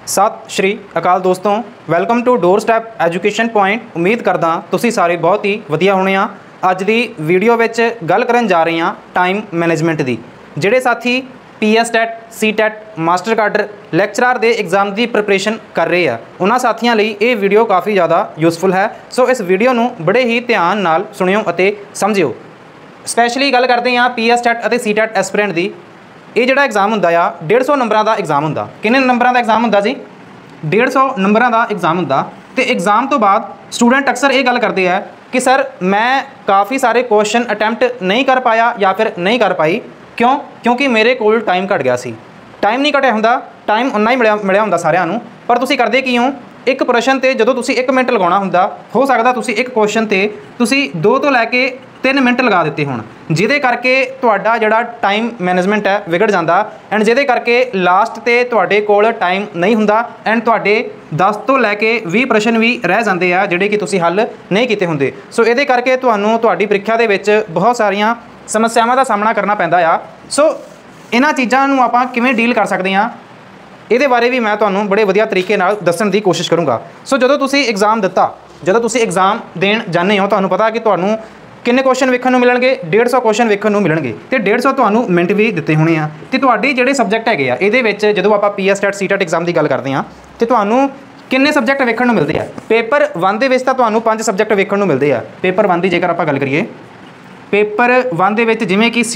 सत श्री अकाल दोस्तों, welcome to doorstep education point. उम्मीद करदा तुसी सारे बहुत ही वधिया होने आ। अज दी वीडियो विच गल करन जा रहे हैं टाइम मैनेजमेंट दी। जिहड़े साथी PS TET C TET master cadre lecturer दे एग्जाम की प्रिपरेशन कर रहे हैं, उन्हां साथियों लई ये वीडियो काफ़ी ज़्यादा यूजफुल है। सो इस वीडियो नूं बड़े ही ध्यान नाल सुणियो अते समझियो। स्पैशली गल करते हैं PS टैट अते C टैट एस्पिरेंट की। ये जोड़ा एग्जाम होंदा आ 150 नंबरों का एग्जाम होंदा। किन्ने नंबरों का एग्जाम होंदा जी? 150 नंबरों का एग्जाम होंदा। तो एग्जाम तो बाद स्टूडेंट अक्सर ये गल करते हैं कि सर मैं काफ़ी सारे क्वेश्चन अटैम्प्ट नहीं कर पाया या फिर नहीं कर पाई। क्यों? क्योंकि मेरे कोल टाइम घट गया सी। टाइम नहीं घटिया होंदा, टाइम उन्ना ही मिलिया होंदा सारिਆਂ ਨੂੰ। पर तुसी करदे की हो, एक प्रश्न ते जदों तुसी 1 मिनट लगाउणा हुंदा, हो सकदा तुसी एक क्वेश्चन ते तुसी 2 तो लैके 3 मिनट लगा दिते होण, जिहदे करके तुहाडा जिहड़ा टाइम मैनेजमेंट है विगड़ जांदा एंड जिहदे करके लास्ट ते तुहाडे कोल टाइम नहीं हुंदा एंड तुहाडे 10 तो लैके 20 प्रश्न भी रह जांदे आ जिहड़े कि तुसी हल नहीं कीते हुंदे। सो इहदे करके तुहानूं तुहाडी प्रीखिया दे विच बहुत सारियां समस्यावां दा सामना करना पैंदा आ। सो इन्हां चीज़ां नूं आपां किवें डील कर सकदे हां, ਇਹਦੇ बारे भी मैं तुहानूं बड़े वधिया तरीके नाल दस्सण दी कोशिश करूँगा। सो जदों तुसीं एग्जाम दिता, जदों तुसीं एग्जाम देण जाने हो, तुहानूं पता कि तुहानूं किन्ने क्वेश्चन वेखण नूं मिलणगे, 150 क्वेश्चन वेखण नूं मिलणगे ते 150 तुहानूं मिनट भी दिते होणे आ। ते तुहाडे जिहड़े सबजैक्ट हैगे आ, इहदे विच जदों आपां PS TET C TET exam की गल करदे हां ते तुहानूं किन्ने सबजैक्ट वेखण नूं मिलदे आ। पेपर 1 दे विच तां तुहानूं 5 सबजैक्ट वेखण नूं मिलदे आ। पेपर 1 की जेकर आपां गल करिए, पेपर 1 दे विच जिवें कि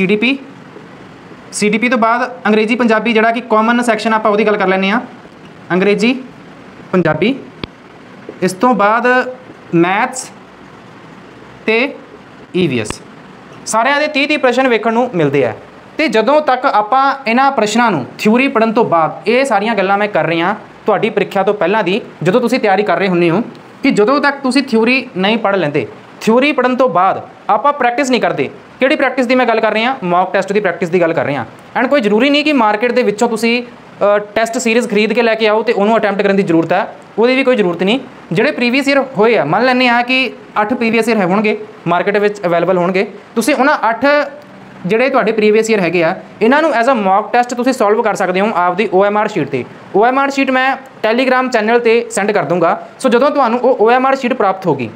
CDP तो बाद अंग्रेजी पंजाबी जिहड़ा कि कॉमन सैक्शन आपां उहदी गल कर लैंदे आ, अंग्रेजी पंजाबी। इस तो बाद मैथ्स ते EVS सारिਆਂ ਦੇ 30 प्रश्न वेखण नूं मिलदे आ। ते जदों तक आपां इन्हां प्रश्नां नूं थ्योरी पढ़न तो बाद ये सारियां गल्लां मैं कर रही हाँ तुहाडी प्रीखिया तो पहलां दी, जदों तुसीं तैयारी कर रहे हुंदे हो कि जदों तक तुसीं थ्योरी नहीं पढ़ लैंदे, थ्योरी पढ़न तो बाद आपां प्रैक्टिस नहीं करते। किहड़ी प्रैक्टिस की मैं गल कर रही हाँ? मॉक टैसट की प्रैक्टिस की गल कर रही हाँ। एंड कोई जरूरी नहीं कि मार्केट के विचों तुसीं टैसट सीरीज़ खरीद के लैके आओ तो उन्होंने अटैम्प्ट करने की जरूरत है, वो भी कोई जरूरत नहीं। जिहड़े प्रीवियस ईयर होए आ, मान लैंदे आ कि 8 प्रीवियस ईयर होणगे मार्केट में अवेलेबल होणगे, तुसीं उन्हां 8 ਜਿਹੜੇ ਤੁਹਾਡੇ प्रीवियस ईयर हैगे आ, इन्हां नूं एज अ मॉक टैसट तुसीं सॉल्व कर सकते हो आपदी OMR शीट ते। OMR शीट मैं टैलीग्राम चैनल ते सेंड कर दूँगा। सो जदों तुहानूं वो OMR शीट प्राप्त होगी,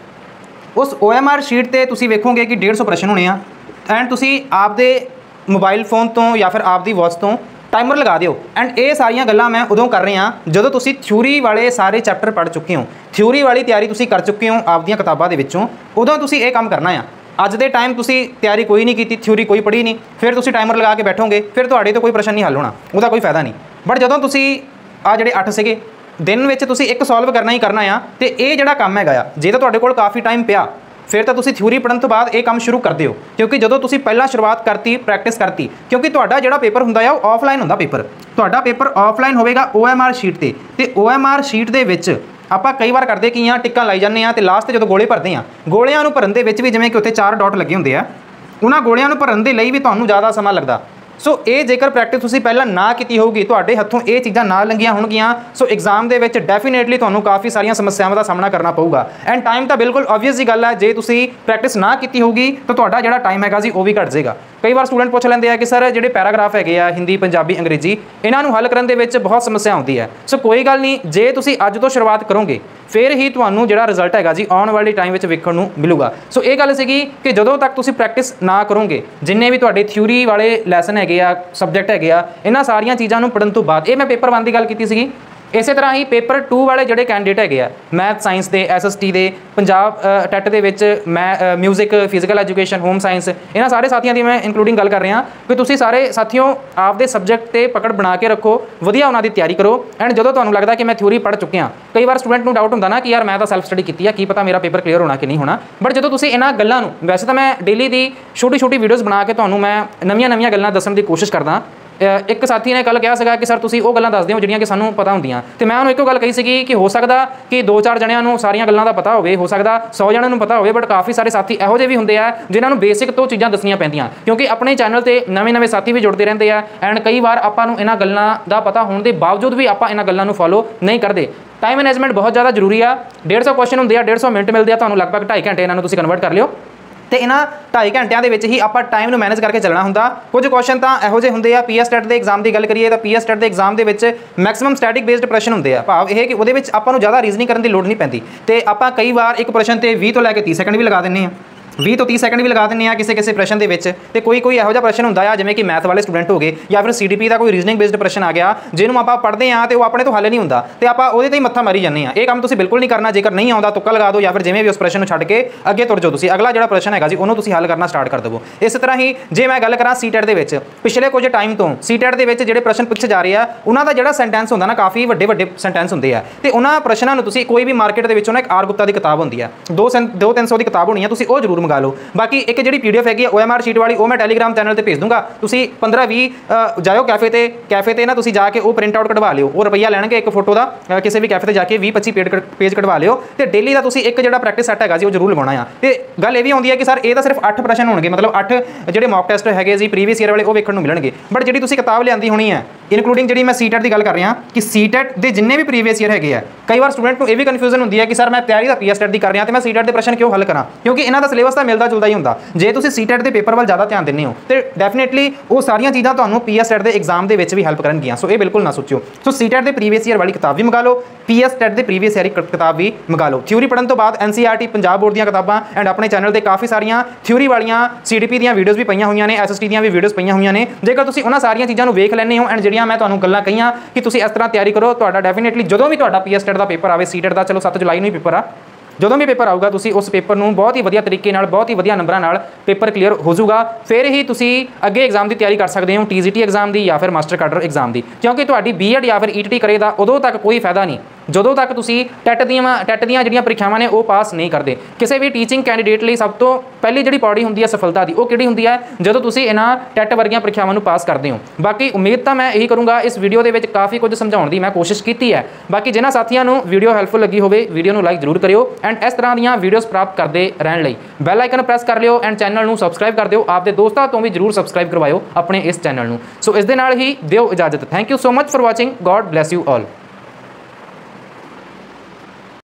उस OMR शीट ते तुसीं वेखोगे कि 150 प्रश्न होने आ एंड तुसीं आपदे मोबाइल फोन तो या फिर आपदी वॉच तो टाइमर लगा दिओ। एंड ये सारियां गल्लां मैं उदों कर रही हाँ जदों तुसीं थ्योरी वाले सारे चैप्टर पढ़ चुके हो, थ्योरी वाली तैयारी तुसीं कर चुके हो आपदियां किताबां दे विचों, उदों तुसीं ये काम करना है। अज दे टाइम तुसीं तैयारी कोई नहीं की, थ्योरी कोई पढ़ी नहीं, फिर तुसीं टाइमर लगा के बैठोगे, फिर तुहाडे तो कोई प्रश्न नहीं हल होना, उसका कोई फायदा नहीं। बट जदों तुसीं आ जिहड़े 8 सीगे दिन में तुसीं एक सॉल्व करना ही करना आ, तो ये जिहड़ा काम हैगा आ, जे तां तुहाडे कोल काफ़ी टाइम पिया फिर तो तुसीं थ्योरी पढ़न तो बाद ये काम शुरू कर दिओ। क्योंकि जदों तुसीं पहलां शुरुआत करती, प्रैक्टिस करती, क्योंकि तुहाडा जिहड़ा पेपर हुंदा आ ऑफलाइन हुंदा पेपर, तुहाडा पेपर ऑफलाइन होवेगा OMR शीट ते OMR शीट दे विच आपां कई बार करदे की टिक्कां लाई जाने आ ते लास्ट जो गोले भरदे आ, गोलियां नूं भरन दे विच भी जिवें कि उत्थे 4 डॉट लगे हुंदे आ, उन्हां गोलियां नूं भरन दे लई भी तुहानूं ज़्यादा समा लगदा। सो ये जेकर प्रैक्टिस तुसीं पहलां ना कीती होगी, तुहाडे हत्थों ये चीज़ां ना लंघियां होणगियां, सो एग्जाम दे विच डेफिनेटली तुहानूं काफ़ी सारियां समस्यावां का सामना करना पऊगा। एंड टाइम तो बिल्कुल ऑबवियस जी गल है, जे तुसीं प्रैक्टिस ना कीती होगी तो तुहाडा जिहड़ा टाइम हैगा जी वो भी घट जाएगा। कई बार स्टूडेंट पूछ लैंदे आ कि सर जिहड़े पैराग्राफ हैगे आ हिंदी पंजाबी अंग्रेजी, इन्हां नूं हल करन दे विच बहुत समस्या आउंदी है। सो कोई गल नहीं, जे तुसीं अज तो शुरुआत करोगे फिर ही तुहानूं जिहड़ा रिजल्ट हैगा जी आउण वाले टाइम विच वेखण नूं मिलूगा। सो ये गल सीगी कि जदों तक तुसीं प्रैक्टिस ना करोगे, जिन्ने भी तुहाडे थ्योरी वाले लैसन हैगे आ, सबजैक्ट हैगे आ, इन्हां सारियां चीज़ां नूं पढ़न तो बाद, ये मैं पेपर 1 की गल कीती सीगी। इसे तरह ही पेपर 2 वाले जिहड़े कैंडीडेट हैगे आ, मैथ साइंस के SST के पंजाब टैट दे विच music physical education home science, इन्हां सारे साथियों की मैं इंक्लूडिंग गल कर रहा कि तुसीं सारे साथियों आपदे सबजैक्ट ते पकड़ बना के रखो, वधिया उन्हां दी तैयारी करो। एंड जदों तुहानूं लगदा कि मैं थ्योरी पढ़ चुकिया, कई बार स्टूडेंट नूं डाउट हुंदा ना कि यार मैं तो सैल्फ स्टडी कीती है, की पता मेरा पेपर क्लीयर होना कि नहीं होना। बट जदों तुसीं इन्हां गल्लां नूं, वैसे तो मैं डेली दी छोटी छोटी वीडियोज़ बना के तुहानूं मैं नवीं गल्लां दस्सण दी कोशिश करदा। एक साथी ने कल कहा सीगा कि सर तुसीं वो गल्लां दस दिओ जिहड़ियां कि सानूं पता हुंदियां, ते मैं उन्होंने एको गल कही सीगी कि हो सकदा कि 2-4 जणियां नूं सारियां गल्लां दा पता होवे, हो सकदा 100 जणियां नूं पता होवे, बट काफ़ी सारे साथी इहो जिहे भी हुंदे आ जिन्हां नूं बेसिक तो चीज़ां दस्सणियां पैंदियां, क्योंकि अपने चैनल ते नਵੇਂ साथी भी जुड़ते रहंदे आ। एंड कई बार आपां नूं इन्हां गल्लां दा पता होण दे बावजूद भी आपां इन्हां गल्लां नूं फॉलो नहीं करते। टाइम मैनेजमेंट बहुत ज़्यादा जरूरी आ। 150 क्वेश्चन हुंदे आ, 150 मिनट मिलते आ, तुहानूं लगभग 2.5 घंटे इन्हां नूं तुसीं कन्वर्ट कर लिओ। ਤੇ ਇਹਨਾਂ 2.5 ਘੰਟਿਆਂ ਦੇ ਵਿੱਚ ਹੀ ਆਪਾਂ ਟਾਈਮ ਨੂੰ ਮੈਨੇਜ ਕਰਕੇ ਚੱਲਣਾ ਹੁੰਦਾ। ਕੁਝ ਕੁਐਸਚਨ ਤਾਂ ਇਹੋ ਜਿਹੇ ਹੁੰਦੇ ਆ, ਪੀਐਸ ਟੈਟ ਦੇ ਐਗਜ਼ਾਮ ਦੀ ਗੱਲ ਕਰੀਏ ਤਾਂ ਪੀਐਸ ਟੈਟ ਦੇ ਐਗਜ਼ਾਮ ਦੇ ਵਿੱਚ ਮੈਕਸਿਮਮ ਸਟੈਟਿਕ ਬੇਸਡ ਪ੍ਰਸ਼ਨ ਹੁੰਦੇ ਆ, ਭਾਵ ਇਹ ਕਿ ਉਹਦੇ ਵਿੱਚ ਆਪਾਂ ਨੂੰ ਜ਼ਿਆਦਾ ਰੀਜ਼ਨਿੰਗ ਕਰਨ ਦੀ ਲੋੜ ਨਹੀਂ ਪੈਂਦੀ ਤੇ ਆਪਾਂ ਕਈ ਵਾਰ ਇੱਕ ਪ੍ਰਸ਼ਨ ਤੇ 20 ਤੋਂ ਲੈ ਕੇ 30 ਸੈਕਿੰਡ ਵੀ ਲਗਾ ਦਿੰਦੇ ਆ, 20 ਤੋਂ 30 ਸੈਕਿੰਡ ਵੀ ਲਗਾ ਦਿੰਦੇ ਆ ਕਿਸੇ ਪ੍ਰਸ਼ਨ ਦੇ ਵਿੱਚ। ਤੇ ਕੋਈ ਇਹੋ ਜਿਹਾ ਪ੍ਰਸ਼ਨ ਹੁੰਦਾ ਆ ਜਿਵੇਂ ਕਿ ਮੈਥ ਵਾਲੇ ਸਟੂਡੈਂਟ ਹੋ ਗਏ ਜਾਂ ਫਿਰ ਸੀਡੀਪੀ ਦਾ ਕੋਈ ਰੀਜ਼ਨਿੰਗ ਬੇਸਡ ਪ੍ਰਸ਼ਨ ਆ ਗਿਆ ਜਿਹਨੂੰ ਆਪਾਂ ਪੜ੍ਹਦੇ ਆ ਤੇ ਉਹ ਆਪਣੇ ਤੋਂ ਹੱਲ ਨਹੀਂ ਹੁੰਦਾ ਤੇ ਆਪਾਂ ਉਹਦੇ ਤੇ ਹੀ ਮੱਥਾ ਮਾਰੀ ਜਾਂਦੇ ਆ। ਇਹ ਕੰਮ ਤੁਸੀਂ ਬਿਲਕੁਲ ਨਹੀਂ ਕਰਨਾ। ਜੇਕਰ ਨਹੀਂ ਆਉਂਦਾ ਤੁੱਕਾ ਲਗਾ ਦਿਓ ਜਾਂ ਫਿਰ ਜਿਵੇਂ ਵੀ ਉਸ ਪ੍ਰਸ਼ਨ ਨੂੰ ਛੱਡ ਕੇ ਅੱਗੇ ਤੁਰ ਜਾਓ, ਤੁਸੀਂ ਅਗਲਾ ਜਿਹੜਾ ਪ੍ਰਸ਼ਨ ਹੈਗਾ ਜੀ ਉਹਨੂੰ ਤੁਸੀਂ ਹੱਲ ਕਰਨਾ ਸਟਾਰਟ ਕਰ ਦਿਓ। ਇਸ ਤਰ੍ਹਾਂ ਹੀ ਜੇ ਮੈਂ ਗੱਲ ਕਰਾਂ ਸੀਟੈਟ ਦੇ ਵਿੱਚ ਪਿਛਲੇ ਕੁਝ ਟਾਈਮ ਤੋਂ ਸੀਟੈਟ ਦੇ ਵਿੱਚ ਜਿਹੜੇ ਪ੍ਰਸ਼ਨ ਪੁੱਛੇ ਜਾ ਰਹੇ ਆ ਉਹਨਾਂ ਦਾ ਜਿਹੜਾ ਸੈਂਟੈਂਸ ਹੁੰਦਾ ਨਾ ਕਾਫੀ ਵੱਡੇ ਸੈਂਟੈਂਸ ਹੁੰਦੇ ਆ ਤੇ ਉਹਨਾਂ ਪ੍ਰਸ਼ਨਾਂ ਨੂੰ ਤੁਸੀਂ ਕੋਈ ਵੀ ਮਾਰਕੀਟ ਦੇ ਵਿੱਚੋਂ ਨਾ ਇੱਕ ਆਰ ਗੁਪਤਾ ਦੀ ਕਿਤਾਬ ਹੁੰਦੀ ਆ 200-300 ਦੀ ਕਿਤਾਬ ਹੋਣੀ ਆ, ਤੁਸੀਂ ਉਹ ਜ਼ਰੂਰ ਮੰਗਾ ਲਓ। ਬਾਕੀ ਇੱਕ ਜਿਹੜੀ ਪੀਡੀਐਫ ਹੈਗੀ OMR ਸ਼ੀਟ ਵਾਲੀ ਉਹ ਮੈਂ ਟੈਲੀਗ੍ਰਾਮ ਚੈਨਲ ਤੇ ਭੇਜ ਦੂੰਗਾ, ਤੁਸੀਂ 15-20 ਜਾਇਓ ਕੈਫੇ ਤੇ ਨਾ ਤੁਸੀਂ ਜਾ ਕੇ ਉਹ ਪ੍ਰਿੰਟ ਆਊਟ ਕਢਵਾ ਲਿਓ, ਉਹ ਰੁਪਈਆ ਲੈਣਗੇ ਇੱਕ ਫੋਟੋ ਦਾ, ਕਿਸੇ ਵੀ ਕੈਫੇ ਤੇ ਜਾ ਕੇ 20-25 ਪੇਜ ਕਢਵਾ ਲਿਓ ਤੇ ਡੇਲੀ ਦਾ ਤੁਸੀਂ ਇੱਕ ਜਿਹੜਾ ਪ੍ਰੈਕਟਿਸ ਸੈੱਟ ਹੈਗਾ ਜੀ ਉਹ ਜ਼ਰੂਰ ਲਗਾਉਣਾ ਆ। ਤੇ ਗੱਲ ਇਹ ਵੀ ਆਉਂਦੀ ਹੈ ਕਿ ਸਰ ਇਹ ਤਾਂ ਸਿਰਫ 8 ਪ੍ਰਸ਼ਨ ਹੋਣਗੇ, ਮਤਲਬ 8 ਜਿਹੜੇ ਮੌਕ ਟੈਸਟ ਹੈਗੇ ਜੀ ਪ੍ਰੀਵੀਅਸ ਈਅਰ ਵਾਲੇ ਉਹ ਵੇਖਣ ਨੂੰ ਮਿਲਣਗੇ, ਬਟ ਜਿਹੜੀ ਤੁਸੀਂ ਕਿਤਾਬ ਲਿਆਂਦੀ ਹੋਣੀ ਹੈ ਇਨਕਲੂਡਿੰਗ ਜਿਹੜੀ ਮੈਂ ਸੀਟੈਟ ਦੀ ਗੱਲ ਕਰ ਰਿਹਾ ਕਿ ਸੀਟੈਟ ਦੇ ਜਿੰਨੇ ਵੀ ਪ੍ਰੀਵੀਅਸ ਈਅਰ ਹੈਗੇ ਆ, ਕਈ ਵਾਰ ਸਟੂਡੈਂਟ ਨੂੰ ਇਹ ਵੀ ਕਨਫਿਊਜ਼ਨ ਹੁੰਦੀ ਹੈ ਕਿ ਸਰ ਮੈਂ ਤਿਆਰੀ ਦਾ ਪੀਐਸ ਟੈਟ ਦੀ ਕਰ ਰਿਹਾ ਤੇ ਮੈਂ ਸੀਟੈਟ ਦੇ ਪ੍ਰਸ਼ਨ ਕਿਉਂ ਹੱਲ ਕਰਾਂ, ਕਿਉਂਕਿ ਇਹਨਾਂ ਦਾ ਸਿਲੇਬਸ ਤਾਂ ਮਿਲਦਾ ਜੁਲਦਾ ਹੀ ਹੁੰਦਾ। ਜੇ ਤੁਸੀਂ ਸੀਟੈਟ ਦੇ ਪੇਪਰ ਵੱਲ ਜ਼ਿਆਦਾ ਧਿਆਨ ਦਿੰਦੇ ਹੋ ਤੇ ਡੈਫੀਨੇਟਲੀ ਉਹ ਸਾਰੀਆਂ ਚੀਜ਼ਾਂ ਤੁਹਾਨੂੰ ਪੀਐਸ ਟੈਟ ਦੇ ਐਗਜ਼ਾਮ ਦੇ ਵਿੱਚ ਵੀ ਹੈਲਪ ਕਰਨਗੀਆਂ। ਸੋ ਇਹ ਬਿਲਕੁਲ ਨਾ ਸੋਚਿਓ। ਸੋ ਸੀਟੈਟ ਦੇ ਪ੍ਰੀਵੀਅਸ ਈਅਰ ਵਾਲੀ ਕਿਤਾਬ ਵੀ ਮੰਗਾ ਲਓ, ਪੀਐਸ ਟੈਟ ਦੇ ਪ੍ਰੀਵੀਅਸ ਈਅਰ ਕਿਤਾਬ ਵੀ ਮੰਗਾ ਲਓ। ਥਿਊਰੀ ਪੜ੍ਹਨ ਤੋਂ ਬਾਅਦ NCERT ਪੰਜਾਬ ਬੋਰਡ ਦੀਆਂ ਕਿਤਾਬਾਂ ਐਂਡ ਆਪਣੇ ਚੈਨਲ ਤੇ ਕਾਫੀ ਸਾਰੀਆਂ ਥਿਊਰੀ ਵਾਲੀਆਂ CDP ਦੀਆਂ ਵੀਡੀਓਜ਼ ਵੀ ਪਈਆਂ ਹੋਈਆਂ ਨੇ, SST ਦੀਆਂ ਵੀ ਵੀਡੀਓਜ਼ ਪਈਆਂ ਹੋਈਆਂ ਨੇ। ਜੇਕਰ ਤੁਸੀਂ ਉਹਨਾਂ ਸਾਰੀਆਂ ਚੀਜ਼ਾਂ ਨੂੰ ਵੇਖ ਲੈਂਦੇ ਹੋ ਐਂਡ ਜਿਹੜੀਆਂ ਮੈਂ ਤੁਹਾਨੂੰ ਗੱਲਾਂ ਕਹੀਆਂ ਕਿ ਤੁਸੀਂ ਇਸ ਤਰ੍ਹਾਂ ਤਿਆਰੀ ਕਰੋ, ਤੁਹਾਡਾ ਡੈਫੀਨੇਟਲੀ ਜਦੋਂ ਵੀ ਤੁਹਾਡਾ ਪੀਐਸ ਟੈਟ ਦਾ ਪੇਪਰ ਆਵੇ, ਸੀਟੈਟ ਦਾ ਚਲੋ 7 ਜੁਲਾਈ ਨੂੰ ਹੀ ਪੇਪਰ ਆ, ਜਦੋਂ ਵੀ ਪੇਪਰ ਆਊਗਾ ਤੁਸੀਂ ਉਸ ਪੇਪਰ ਨੂੰ ਬਹੁਤ ਹੀ ਵਧੀਆ ਤਰੀਕੇ ਨਾਲ ਬਹੁਤ ਹੀ ਵਧੀਆ ਨੰਬਰਾਂ ਨਾਲ ਪੇਪਰ ਕਲੀਅਰ ਹੋ ਜਾਊਗਾ। ਫਿਰ ਹੀ ਤੁਸੀਂ ਅੱਗੇ ਐਗਜ਼ਾਮ ਦੀ ਤਿਆਰੀ ਕਰ ਸਕਦੇ ਹੋ, TGT ਐਗਜ਼ਾਮ ਦੀ ਜਾਂ ਫਿਰ ਮਾਸਟਰ ਕਾਡਰ ਐਗਜ਼ਾਮ ਦੀ, ਕਿਉਂਕਿ ਤੁਹਾਡੀ BEd ਜਾਂ ਫਿਰ ETT ਕਰੇ ਦਾ ਉਦੋਂ ਤੱਕ ਕੋਈ ਫਾਇਦਾ ਨਹੀਂ ਜਦੋਂ ਤੱਕ ਤੁਸੀਂ ਟੈਟ ਦੀਆਂ ਜਿਹੜੀਆਂ ਪ੍ਰੀਖਿਆਵਾਂ ਨੇ ਉਹ ਪਾਸ ਨਹੀਂ ਕਰਦੇ। ਕਿਸੇ ਵੀ ਟੀਚਿੰਗ ਕੈਂਡੀਡੇਟ ਲਈ ਸਭ ਤੋਂ ਪਹਿਲੀ ਜਿਹੜੀ ਪੌੜੀ ਹੁੰਦੀ ਹੈ ਸਫਲਤਾ ਦੀ, ਉਹ ਕਿਹੜੀ ਹੁੰਦੀ ਹੈ? ਜਦੋਂ ਤੁਸੀਂ ਇਹਨਾਂ ਟੈਟ ਵਰਗੀਆਂ ਪ੍ਰੀਖਿਆਵਾਂ ਨੂੰ ਪਾਸ ਕਰਦੇ ਹੋ। ਬਾਕੀ ਉਮੀਦ ਤਾਂ ਮੈਂ ਇਹੀ ਕਰੂੰਗਾ, ਇਸ ਵੀਡੀਓ ਦੇ ਵਿੱਚ ਕਾਫੀ ਕੁਝ ਸਮਝਾਉਣ ਦੀ ਮੈਂ ਕੋਸ਼ਿਸ਼ ਕੀਤੀ ਹੈ। ਬਾਕੀ ਜਿਨ੍ਹਾਂ ਸਾਥੀਆਂ ਨੂੰ ਵੀਡੀਓ ਹੈਲਪਫੁਲ ਲੱਗੀ ਹੋਵੇ ਵੀਡੀਓ ਨੂੰ ਲਾਈਕ ਜ਼ਰੂਰ ਕਰਿਓ ਐਂਡ ਇਸ ਤਰ੍ਹਾਂ ਦੀਆਂ ਵੀਡੀਓਜ਼ ਪ੍ਰਾਪਤ ਕਰਦੇ ਰਹਿਣ ਲਈ ਬੈਲ ਆਈਕਨ ਪ੍ਰੈਸ ਕਰ ਲਿਓ ਐਂਡ ਚੈਨਲ ਨੂੰ ਸਬਸਕ੍ਰਾਈਬ ਕਰ ਦਿਓ। ਆਪਦੇ ਦੋਸਤਾਂ ਤੋਂ ਵੀ ਜ਼ਰੂਰ ਸਬਸਕ੍ਰਾਈਬ ਕਰਵਾਇਓ ਆਪਣੇ ਇਸ ਚੈਨਲ ਨੂੰ। ਸੋ ਇਸ ਦੇ ਨਾਲ ਹੀ ਦਿਓ ਇਜਾਜ਼ਤ। Thank you so much for watching. God bless you all.